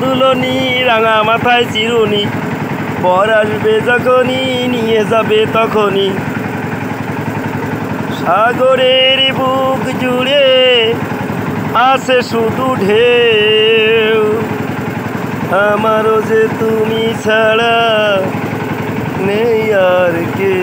দুলনি রাঙা মাথায় চিরুনি, বর আসবে যখনই নিয়ে যাবে তখনই। সাগরের বুক জুড়ে আছে শুধু ঢেউ, আমারও যে তুমি ছাড়া নেই আর কে।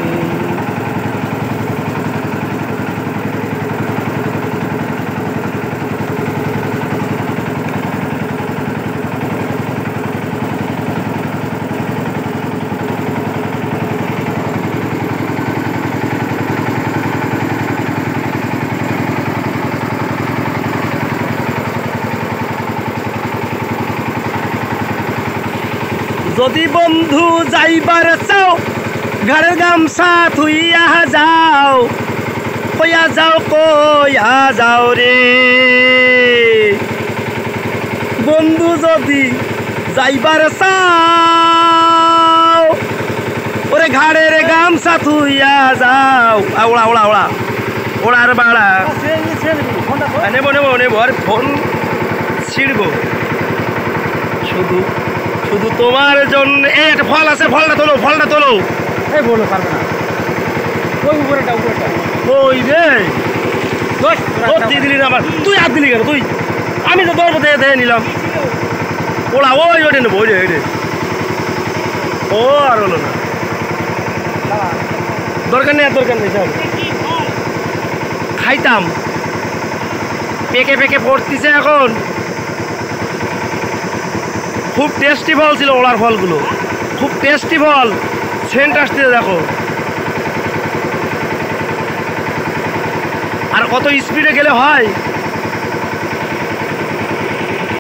যদি বন্ধু যাইবার চাও ঘরের গামছা থুইয়া যাও, কইয়া যাও কইয়া যাও রে। বন্ধু যদি যাইবার চাও ওরে ঘাড়ের গামছা থুইয়া যাও। ওড়া ওড়া ওড়া ওড়ার বাড়া নেব নেব নেব আর ফোন ছিড়ব শুধু শুধু তোমার জন্য। একটা ফল আছে, ফলটা তোলো, ফলটা তোলো। এই বলো পারবে না, ওই উপরেটা উপরেটা ওই রে তোর দিয়ে দিলি না আমার, তুই হাত দিলি কেন তুই? আমি তো তোর মধ্যে দেখে নিলাম। ওলা ওই ওইটা নেবো, ওই রে ও আর হলো না, দরকার নেই আর দরকার নেই। সব খাইতাম, পেকে পেকে পড়তিছে এখন। খুব টেস্টি ফল ছিল ওলার ফলগুলো, খুব টেস্টি ফল, সেন্ট আসতে দেখো। আর কত স্পিডে গেলে হয়।